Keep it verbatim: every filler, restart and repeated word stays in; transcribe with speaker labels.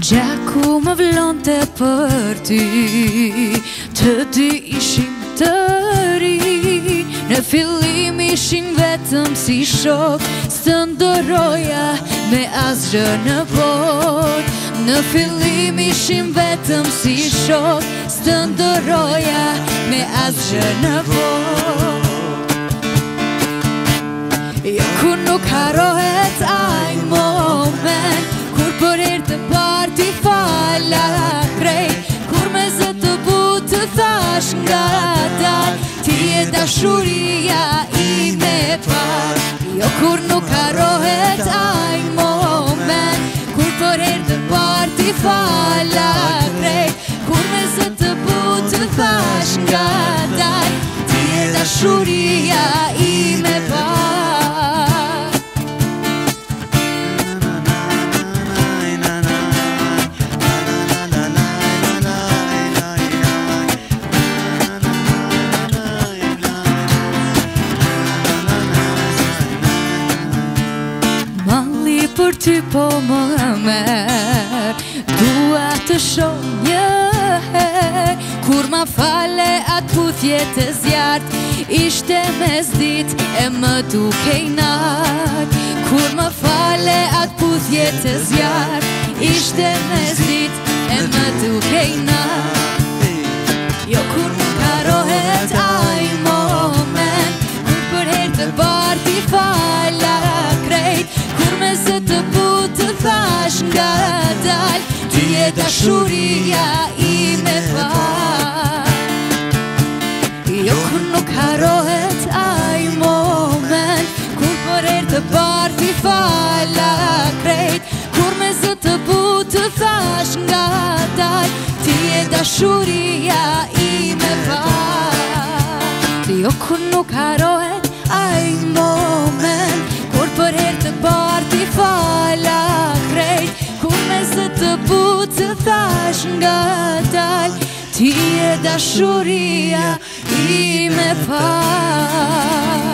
Speaker 1: Gjaku më vlonte për ty, të dy ishim të ri. Në fillim ishim vetëm si shok, së ndoroja me asgjë në botë. Në fillim ishim vetëm si shok, së ndoroja me asgjë në botë. Jo kur nuk harohet ai moment, kur për herë të parë ti fala krejt, kur me zë të butë të thash nga dal, ti e dashuria ime e parë. Jo kur nuk harohet ai moment, kur për herë të parë ti fala krejt, kur me zë të butë të thash nga dal, ti e dashuria ime e parë. Për ty po më merë, dua të shoh një herë, kur ma fale atë puthje të zjartë, ishte mes dit e më dukej natë. Kur ma fale atë puthje të zjartë, ishte mes dit e më dukej natë. Jo kur nuk harohet ai moment, kur për herë të parë ti fala krejt, kur me zë të butë të thash nga dal, ti e dashuria ime e parë. Jo kur nuk harohet ai moment, kur për herë të parë ti fala krejt, kur me zë të butë të thash nga dal, ti e dashuria ime e parë. Jo kur nuk harohet ai moment, kur për herë të parë ti fala krejt, kur me zë të butë të thash nga dal, ti e dashuria ime e parë.